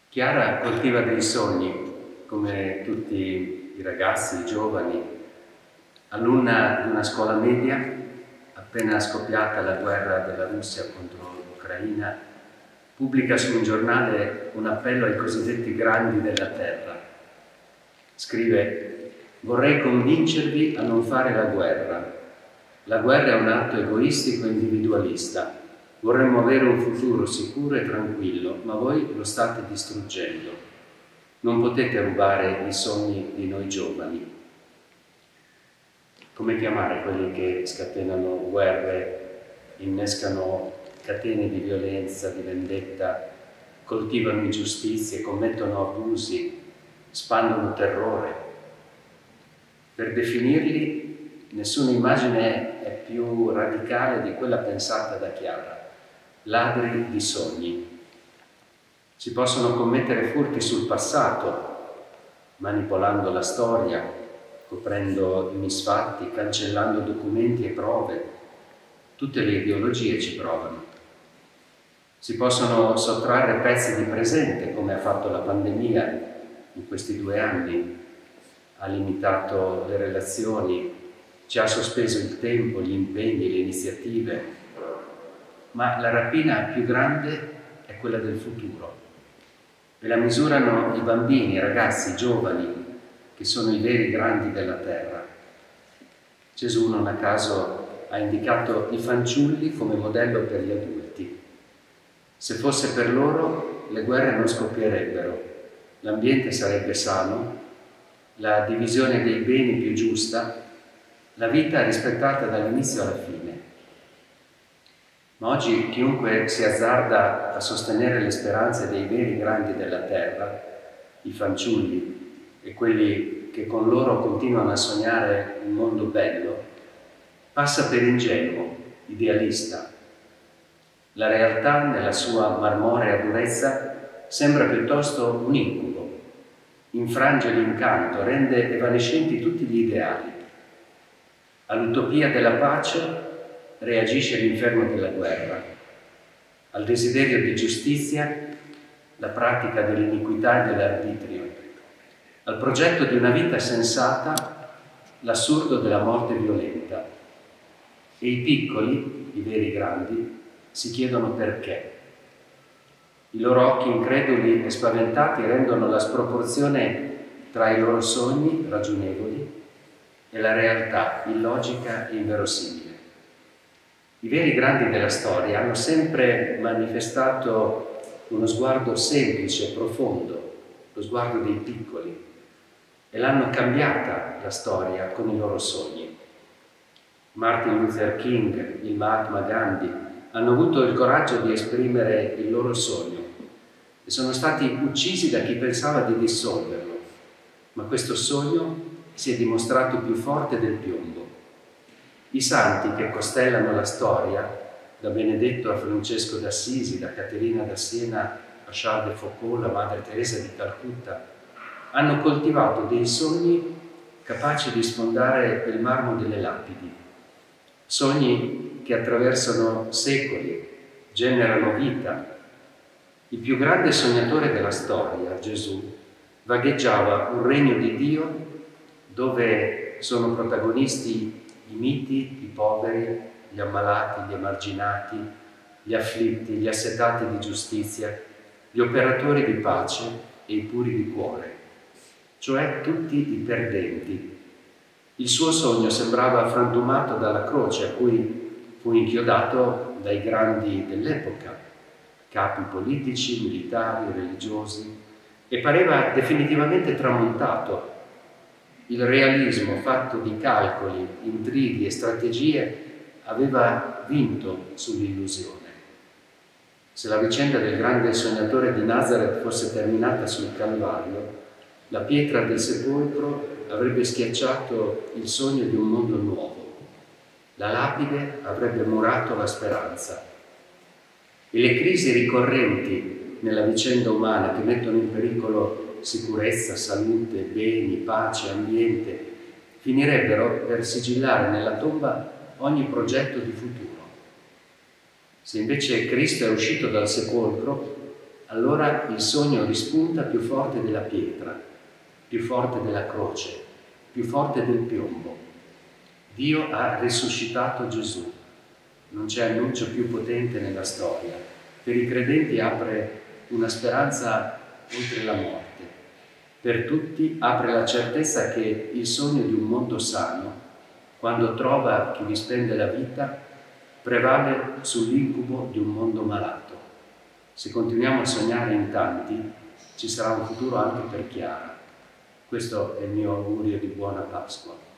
Chiara coltiva dei sogni, come tutti i ragazzi, i giovani, alunna di una scuola media, appena scoppiata la guerra della Russia contro l'Ucraina, pubblica su un giornale un appello ai cosiddetti grandi della terra. Scrive: vorrei convincervi a non fare la guerra. La guerra è un atto egoistico e individualista. Vorremmo avere un futuro sicuro e tranquillo, ma voi lo state distruggendo. Non potete rubare i sogni di noi giovani. Come chiamare quelli che scatenano guerre, innescano catene di violenza, di vendetta, coltivano ingiustizie, commettono abusi, spandono terrore? Per definirli, nessuna immagine è più radicale di quella pensata da Chiara. Ladri di sogni. Si possono commettere furti sul passato, manipolando la storia, coprendo i misfatti, cancellando documenti e prove. Tutte le ideologie ci provano. Si possono sottrarre pezzi di presente, come ha fatto la pandemia in questi 2 anni. Ha limitato le relazioni, ci ha sospeso il tempo, gli impegni, le iniziative. Ma la rapina più grande è quella del futuro. E la misurano i bambini, i ragazzi, i giovani, che sono i veri grandi della terra. Gesù, non a caso, ha indicato i fanciulli come modello per gli adulti. Se fosse per loro, le guerre non scoppierebbero, l'ambiente sarebbe sano, la divisione dei beni più giusta, la vita rispettata dall'inizio alla fine. Ma oggi chiunque si azzarda a sostenere le speranze dei veri grandi della terra, i fanciulli e quelli che con loro continuano a sognare un mondo bello, passa per ingenuo, idealista. La realtà, nella sua marmorea durezza, sembra piuttosto un incubo, infrange l'incanto, rende evanescenti tutti gli ideali. All'utopia della pace reagisce l'inferno della guerra, al desiderio di giustizia la pratica dell'iniquità e dell'arbitrio, al progetto di una vita sensata l'assurdo della morte violenta. E i piccoli, i veri grandi, si chiedono perché. I loro occhi increduli e spaventati rendono la sproporzione tra i loro sogni ragionevoli e la realtà illogica e inverosimile. I veri grandi della storia hanno sempre manifestato uno sguardo semplice e profondo, lo sguardo dei piccoli, e l'hanno cambiata la storia con i loro sogni. Martin Luther King, il Mahatma Gandhi, hanno avuto il coraggio di esprimere il loro sogno e sono stati uccisi da chi pensava di dissolverlo, ma questo sogno si è dimostrato più forte del piombo. I santi che costellano la storia, da Benedetto a Francesco d'Assisi, da Caterina da Siena a Charles de Foucault, la Madre Teresa di Calcutta, hanno coltivato dei sogni capaci di sfondare il marmo delle lapidi, sogni che attraversano secoli, generano vita. Il più grande sognatore della storia, Gesù, vagheggiava un regno di Dio dove sono protagonisti i miti, i poveri, gli ammalati, gli emarginati, gli afflitti, gli assetati di giustizia, gli operatori di pace e i puri di cuore, cioè tutti i perdenti. Il suo sogno sembrava frantumato dalla croce a cui fu inchiodato dai grandi dell'epoca, capi politici, militari, religiosi, e pareva definitivamente tramontato. Il realismo fatto di calcoli, intrighi e strategie aveva vinto sull'illusione. Se la vicenda del grande sognatore di Nazareth fosse terminata sul Calvario, la pietra del sepolcro avrebbe schiacciato il sogno di un mondo nuovo. La lapide avrebbe murato la speranza. E le crisi ricorrenti nella vicenda umana che mettono in pericolo sicurezza, salute, beni, pace, ambiente, finirebbero per sigillare nella tomba ogni progetto di futuro. Se invece Cristo è uscito dal sepolcro, allora il sogno rispunta più forte della pietra, più forte della croce, più forte del piombo. Dio ha risuscitato Gesù. Non c'è annuncio più potente nella storia. Per i credenti apre una speranza oltre la morte. Per tutti apre la certezza che il sogno di un mondo sano, quando trova chi vi spende la vita, prevale sull'incubo di un mondo malato. Se continuiamo a sognare in tanti, ci sarà un futuro anche per Chiara. Questo è il mio augurio di buona Pasqua.